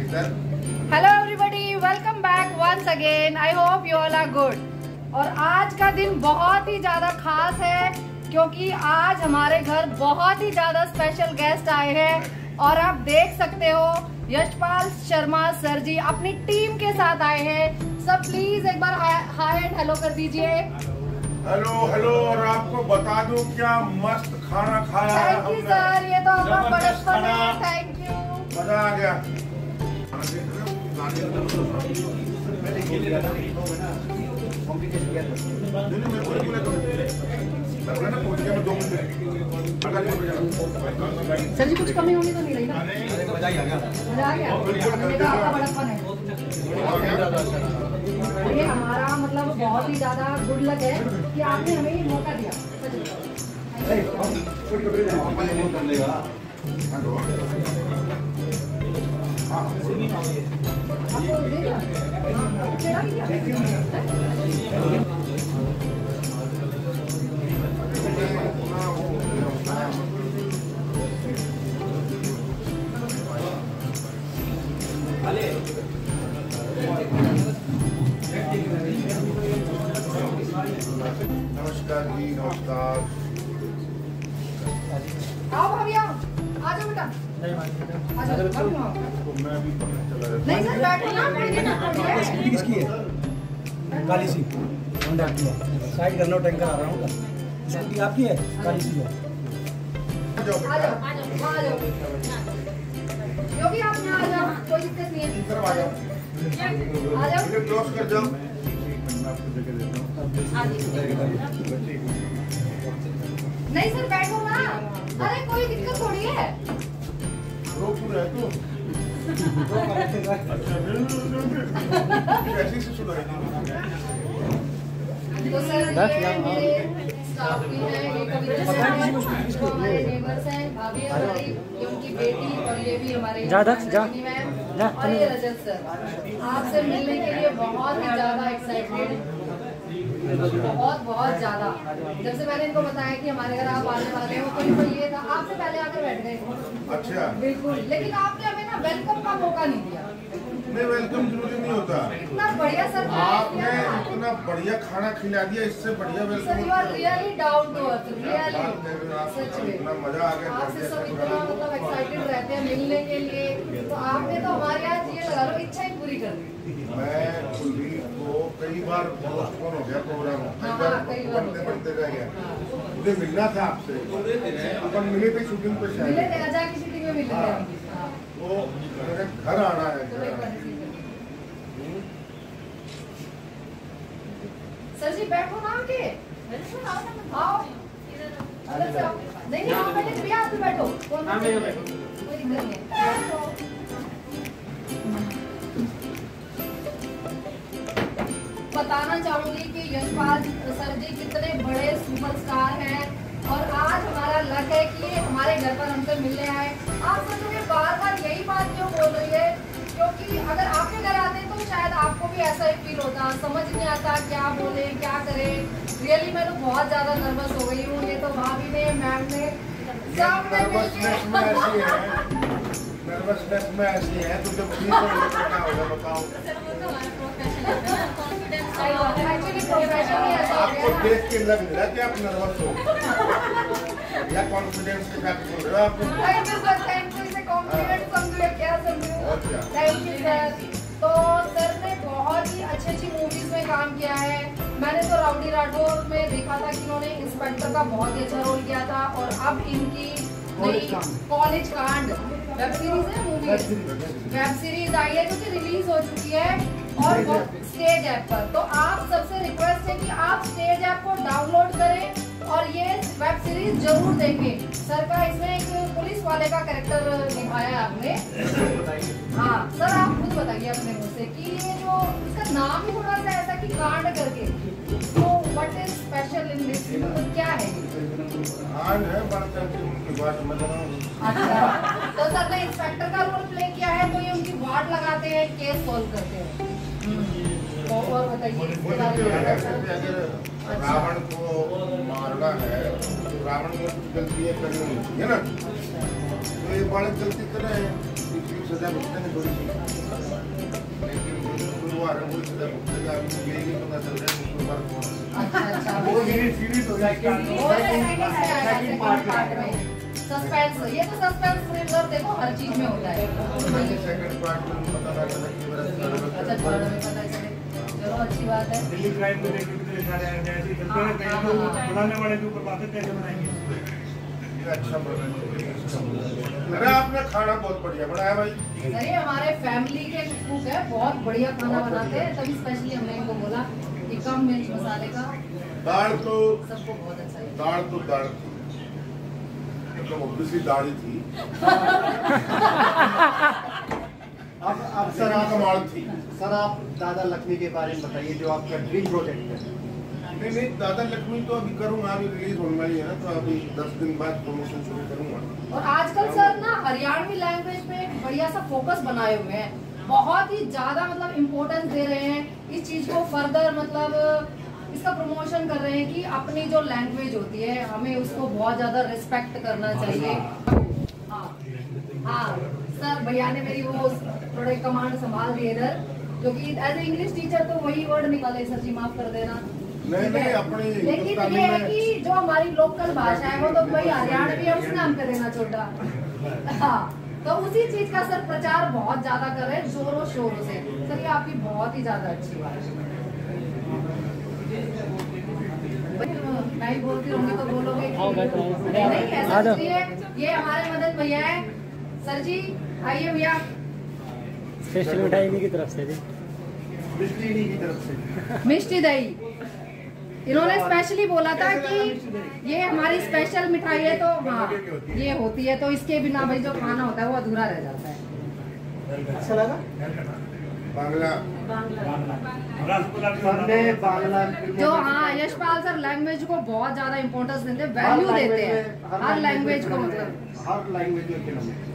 Hello everybody, welcome back once again. I hope you all are good. और आज का दिन बहुत ही ज्यादा खास है क्योंकि आज हमारे घर बहुत ही ज्यादा स्पेशल गेस्ट आए हैं और आप देख सकते हो यशपाल शर्मा सर जी अपनी टीम के साथ आए हैं। सब प्लीज एक बार हाय एंड हेलो कर दीजिए। Hello hello. और आपको बता दूं क्या मस्त खाना खाया है हमने। सर ये तो आपका बड़प्पन है। थैंक यू, मजा आ गया। सर जी कुछ कमी होनी तो नहीं रही ना? मजा ही आ गया। मजा आ गया। ये तो आपका बड़प्पन है। ये हमारा मतलब बहुत ही ज्यादा गुड लक है कि आपने हमें ये मौका दिया। नमस्कार जी, नमस्कार। आओ भाभी आओ, आ जाओ बेटा। आ जाओ। तो मैं भी चला जाता। नहीं सर बैठो ना। स्कूटी किसकी है? काली सी होंडा की है। साइड करना, टैंकर आ रहा हूँ। स्कूटी आपकी है? काली सी है। आ जाओ आ जाओ। योगी आप यहाँ आ जाओ, कोई दिक्कत नहीं है। आ जाओ, आ जाओ। क्रॉस कर जाओ। नहीं सर बैठो ना। अरे कोई दिक्कत थोड़ी है। रोक रहा है तू। कैसी से सुनाई? तो सर ये मेरे स्टाफ भी हैं, ये कविता सर हैं, जो हमारे नेबर्स हैं, भाभी है हमारी, ये उनकी बेटी, और ये भी हमारे मैम, और ये रजत सर। आपसे मिलने के लिए बहुत ही ज्यादा एक्साइटेड, बहुत ज्यादा। जब से मैंने इनको बताया कि हमारे घर आप आने वाले हो तो इनको ये था, आपसे पहले आकर बैठ गए। अच्छा। बिल्कुल, लेकिन आपने हमें ना वेलकम का मौका नहीं दिया। नहीं, वेलकम जरूरी नहीं होता। इतना बढ़िया सर आपने इतना बढ़िया खाना खिला दिया, इससे बढ़िया sir welcome. You are really down to earth, really सच में। इतना मजा आ गया। आपसे सब इतना मतलब एक्साइटेड रहते हैं मिलने के लिए, तो आपने तो हमारे यहाँ ये लगा लो इच्छा ही पूरी कर दी। मैं कुलदीप को कई बार पोस्टपोन हो गया प्रोग्राम, बनते बनते रह गया। मुझे मिलना था आपसे, अपन मिले थे शूटिंग पे शायद। मिले थे अजा की शूटिंग में मिले थे। वो मेरे घर आना है। सर जी बैठो ना आके। आओ अंदर से आओ। नहीं आप बैठे भैया, आप भी बैठो। कोई दिक्कत नहीं है। बताना चाहूंगी कि यशपाल सर जी कितने बड़े सुपरस्टार हैं और आज हमारा लक है कि हमारे घर पर हमसे मिलने आए। आप सोचोगे बार यही बात क्यों बोल रही है, क्योंकि अगर आपके घर आते तो शायद आपको भी ऐसा ही फील होता, समझ नहीं आता क्या बोले क्या करे। रियली मैं तो बहुत ज्यादा नर्वस हो गई हूँ। ये तो भाभी ने, मैम ने, सब ने नर्वसनेस में ऐसी है तो जब क्या होगा बताओ। आपको देख के लग रहा है कि आप नर्वस हो या कॉन्फिडेंस के साथ बोल रहे हो आप। Thank you sir, thank you. इसे कॉम्प्लीमेंट समझो क्या समझो। Thank you sir. तो सर ने बहुत ही अच्छी मूवीज में काम किया है। मैंने तो राउडी राठौर में देखा था कि इन्होंने इंस्पेक्टर का बहुत ही अच्छा रोल किया था, और अब इनकी कॉलेज कांड वेब सीरीज है, मूवी वेब सीरीज आई है जो कि रिलीज हो चुकी है और स्टेज ऐप पर। तो आप सबसे रिक्वेस्ट है कि आप स्टेज ऐप को डाउनलोड करें और ये वेब सीरीज जरूर देखें। सर का इसमें एक पुलिस वाले का कैरेक्टर निभाया है आपने। हाँ सर, आप खुद बताइए अपने मुँह से कि ये जो इसका नाम ही थोड़ा सा ऐसा कि कांड करके, तो what is special in this, क्या है? कांड है उनकी बात मतलब। अच्छा, तो सर ने इंस्पेक्टर का रोल प्ले किया है, तो ये उनकी वार्ड लगाते हैं, केस सॉल्व करते हैं। और बताइए। अगर रावण को मारना है तो रावण में कुछ गलतियाँ करनी चाहिए ना। तो ये बालक चलती तरह है, सजा भुगतने में थोड़ी सी, लेकिन गुरुवार है वो सजा भुगतेगा, ये नहीं पता चल रहा है गुरुवार कौन। अच्छा वो मेरी सीरीज हो जाएगी। सस्पेंस, ये तो सस्पेंस थ्रिलर देखो हर चीज में होता है। सेकंड पार्ट में पता लगा था कि मेरा अच्छा थर्ड में पता चले, चलो अच्छी बात है। दिल्ली क्राइम को लेकर भी तो दिखा रहे हैं, ऐसे ही चलते रहते हैं, तो बनाने वाले के ऊपर बातें कैसे बनाएंगे? अच्छा बना, अरे आपने खाना बहुत बढ़िया बनाया भाई। सर ये हमारे फैमिली के कुक है, बहुत बढ़िया खाना बनाते हैं, तभी स्पेशली हमने इनको बोला कि कम मिर्च मसाले का, दाल तो सबको बहुत अच्छा लगा। दाल थी, मतलब ऑब्वियसली दाल ही थी। अब सर आप कमाल थी। सर आप दादा लक्ष्मी के बारे में बताइए, जो आपका ड्रीम प्रोजेक्ट है। नहीं, दादा लक्ष्मी तो अभी करूँगा, अभी रिलीज होने वाली है ना, तो अभी 10 दिन बाद प्रमोशन शुरू करूँगा। और आजकल सर ना हरियाणवी लैंग्वेज पे एक बढ़िया सा फोकस बनाए हुए हैं, बहुत ही ज्यादा मतलब इम्पोर्टेंस दे रहे हैं इस चीज को, फर्दर मतलब इसका प्रमोशन कर रहे हैं कि अपनी जो लैंग्वेज होती है हमें उसको बहुत ज्यादा रिस्पेक्ट करना चाहिए। हाँ सर, भैया ने मेरी वो थोड़े कमांड संभाल दी इधर, जो कि एज ए इंग्लिश टीचर तो वही वर्ड निकाले, सर जी माफ कर देना। नहीं अपनी, लेकिन ये है कि जो हमारी लोकल भाषा है वो तो भाई हरियाणवी है, उस नाम पे देना छोटा। हाँ, तो उसी चीज का सर प्रचार बहुत ज्यादा कर रहे हैं जोरों शोरों से। सर ये आपकी बहुत ही ज्यादा अच्छी बात है। मैं ही बोलती रहूंगी तो बोलोगे नहीं, ऐसा कुछ नहीं है। ये हमारे मदद भैया है, सर जी आइए भैया। स्पेशल मिठाई इन्हीं की तरफ से जी, मिष्टी की तरफ से मिष्टी दही इन्होंने स्पेशली बोला था कि ये हमारी स्पेशल मिठाई है, तो हाँ ये होती है, तो इसके बिना भाई जो खाना होता है वो अधूरा रह जाता है। अच्छा लगा। बांग्ला बांग्ला जो हाँ यशपाल सर लैंग्वेज को बहुत ज्यादा इम्पोर्टेंस देते हैं, वैल्यू देते हैं हर लैंग्वेज को, मतलब हर लैंग्वेज में।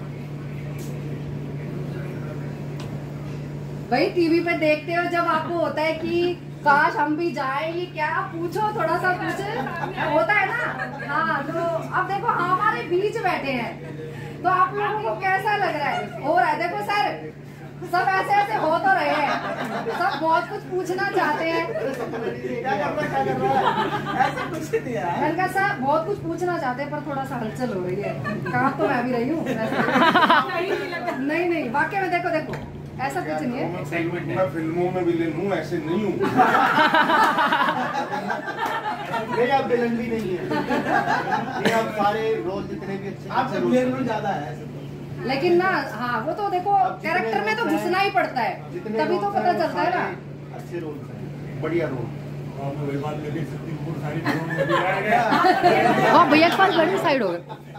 भाई टीवी पे देखते हो जब आपको होता है कि काश हम भी जाए, ये क्या पूछो, थोड़ा सा कुछ होता है ना। हाँ तो अब देखो हमारे बीच बैठे हैं, तो आप लोगों को कैसा लग रहा है? हो रहा है, देखो सर सब ऐसे ऐसे हो तो रहे हैं, सब बहुत कुछ पूछना चाहते हैं। मैंने कहा सर बहुत कुछ पूछना चाहते हैं, पर थोड़ा सा हलचल हो रही है। काम तो मैं भी रही हूँ। नहीं वाकई में देखो ऐसा कुछ नहीं है। मैं फिल्मों में विलेन हूँ, ऐसे नहीं हूँ। नहीं आप विलेन भी नहीं है, ये आप सारे रोल जितने भी अच्छे आप विलेन में ज्यादा है। लेकिन ना हाँ वो तो देखो कैरेक्टर में तो घुसना ही पड़ता है, तभी तो पता चलता है ना। अच्छे रोल, बढ़िया रोल। हाँ भैया के पास गढ़ साइड हो गए।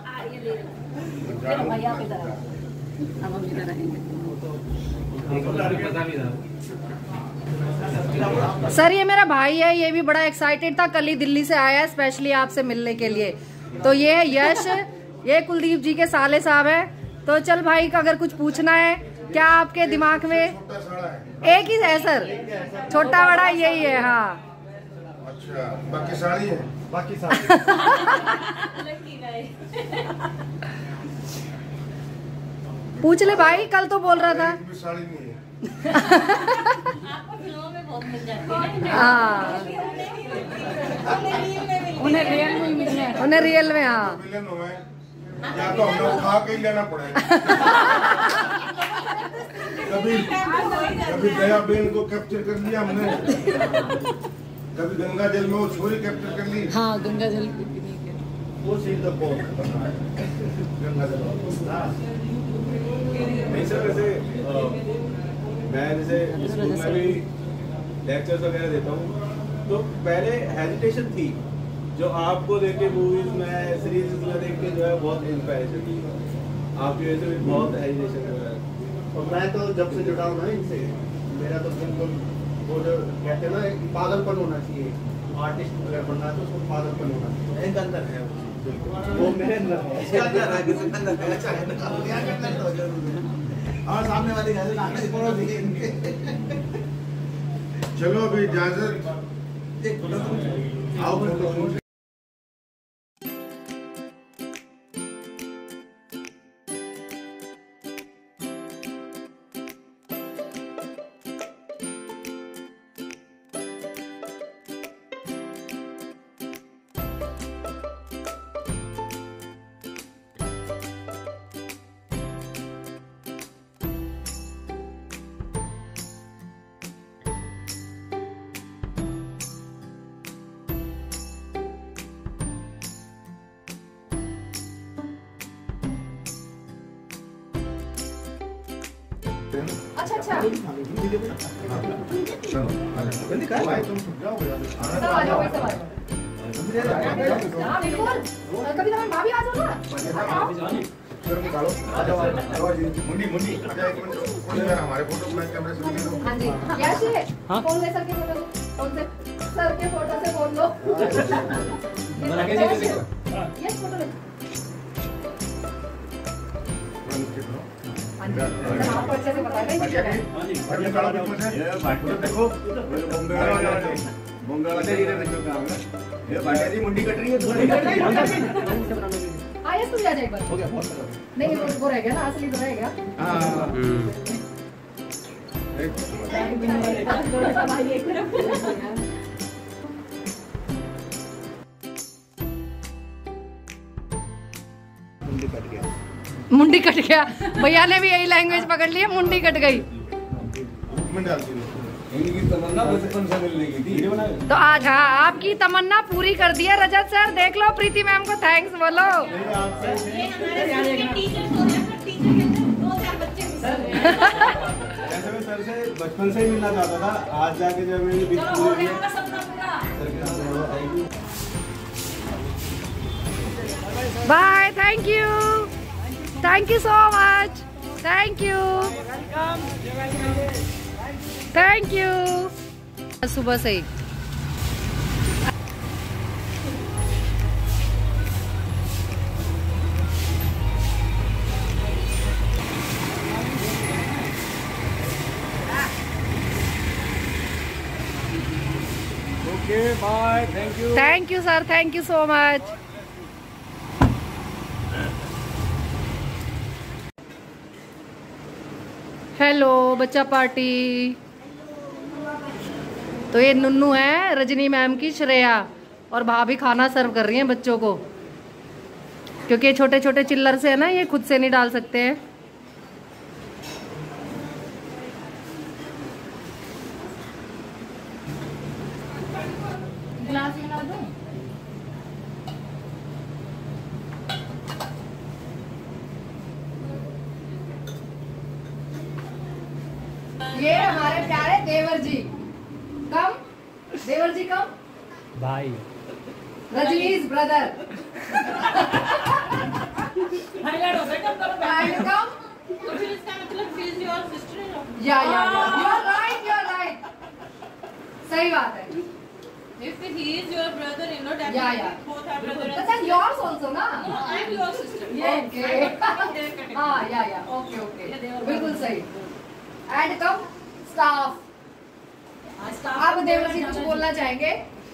सर ये मेरा भाई है, ये भी बड़ा एक्साइटेड था, कल ही दिल्ली से आया है स्पेशली आपसे मिलने के लिए। तो ये है यश, ये कुलदीप जी के साले साहब है। तो चल भाई का अगर कुछ पूछना है क्या आपके दिमाग में? एक ही है सर, छोटा बड़ा यही है। हाँ अच्छा, बाकी साड़ी है, बाकी साड़ी पूछ ले भाई, कल तो बोल रहा था। साड़ी नहीं है। आपको फिल्मों में बहुत मिल जाती है। हाँ उन्हें रियल में हाँ विलेन हो गए, या तो हम लोग खा के ही लेना पड़ेगा। कभी दया बेन को कैप्चर कर लिया हमने, कभी गंगा जल में वो छोरी कैप्चर कर ली। हाँ गंगा जल वो सीन तो बहुत खतरनाक है, गंगा जल। नहीं सर, वैसे मैं जैसे स्कूल में भी लेक्चर्स वगैरह देता हूँ, तो पहले हेजिटेशन थी जो आपको देख के मूवीज में सीरीज में देख के जो है बहुत इंस्पायरेशन थी, आपकी वजह से भी बहुत हेजिटेशन हो रहा है। और मैं तो जब से जुड़ा हूँ ना इनसे, मेरा तो बिल्कुल वो जो कहते हैं ना पागलपन होना चाहिए, आर्टिस्ट अगर बनना है तो उसको पागलपन होना चाहिए। एक अंदर है वो मेरे अंदर है। और सामने वाले चलो अभी इजाजत, आओ। सकते हैं ना। अच्छा अच्छा, चलो भाई तुम छुप जाओ सब आ जाओ भाई, सब आ जाओ। हाँ बिल्कुल, कभी तो भाभी आ जाओ ना। सर निकालो, आ जाओ जी। मुंडी मुंडी अच्छा एक मिनट, कौन है हमारे फोटो मैं कैमरे से ले लूं। हाँ जी, यश है कौन ले सर के फोटो, कौन से सर के फोटो से बोल लो। यश फोटो ले। हाँ जी, आपको अच्छे से पता है कहीं जगह है। और निकालो बिल्कुल से ये भाटिया देखो, बॉम्बे वाला देखो काम है। ये भाटिया जी मुंडी कट रही है, मुंडी कट रही है। हाँ यश तू भी आ जा एक बार। हो गया बहुत। नहीं वो रह गया ना, असली तो रह गया। मुंडी कट गया। मुंडी कट गया, भैया ने भी यही लैंग्वेज पकड़ ली है, मुंडी कट गई। मिनट डाल दीजिए। इनकी तमन्ना बचपन से मिलने की थी। तो आज हाँ आपकी तमन्ना पूरी कर दी है रजत सर, देख लो प्रीति मैम को थैंक्स बोलो। ये हमारे स्कूल के टीचर्स हो रहे हैं, टीचर कहते हैं 2-4 बच्चे ऐसे में सर से बचपन से ही मिलना चाहता था, आज जाके जब मेरी बीच चलो हो गया आपका सपना पूरा। सर के साथ thank you. Bye, thank you so much, thank you. सुबह से ही okay bye, thank you sir, thank you so much. Hello बच्चा पार्टी। तो ये नुन्नू है रजनी मैम की श्रेया, और भाभी खाना सर्व कर रही हैं बच्चों को, क्योंकि ये छोटे छोटे चिल्लर से है ना, ये खुद से नहीं डाल सकते हैं। ग्लास मिला दो। ये हमारे प्यारे देवर जी, कम देवर जी कम भाई रजनीश ब्रदर कम। तो फिर इसका मतलब she is your sister in law. या यू आर राइट, सही बात है। If he is your brother-in-law, that Yeah, means yeah. both are brother and That's sister. yours also ना। No, I am your sister. Okay. I am in their category. हाँ या okay Yeah, they are बिल्कुल सही। And come staff. आप देवर जी कुछ बोलना चाहेंगे?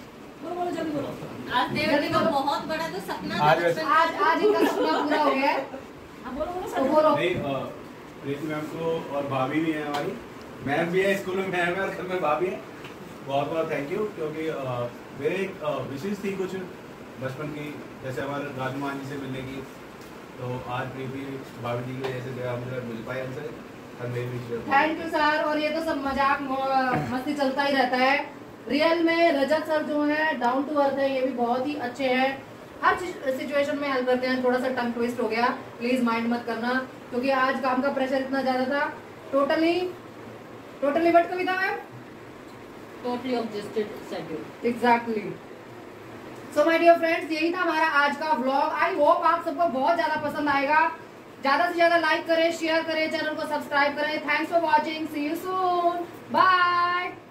आज देवर जी का बहुत बड़ा तो सपना था आज बचपन में। आज इनका सपना पूरा हो गया है। तो बोलो। नहीं, प्रीति मैम को और भाभी भी है हमारी, मैम भी है, स्कूल में मैम है और घर में भाभी है। बहुत बहुत थैंक यू, क्योंकि मेरे एक विशेष थी कुछ बचपन की, जैसे हमारे राजू मान जी से मिलने की, तो आज प्रीति भाभी जी की वजह से हम मिल पाए हमसे। Thank you sir. और ये तो सब मजाक मस्ती चलता ही रहता है। रियल में रजत सर जो है डाउन टू अर्थ है, ये भी बहुत ही अच्छे हैं, हर सिचुएशन में हेल्प करते हैं। थोड़ा सा टंग ट्विस्ट हो गया, प्लीज माइंड मत करना, क्योंकि आज काम का प्रेशर इतना ज्यादा था। Totally but Kavita ma'am Totally adjusted schedule. Exactly. So my dear friends, यही था हमारा आज का व्लॉग। आई होप आप सबको बहुत ज्यादा पसंद आएगा। ज्यादा से ज्यादा लाइक करें, शेयर करें, चैनल को सब्सक्राइब करें। Thanks for watching, see you soon, bye.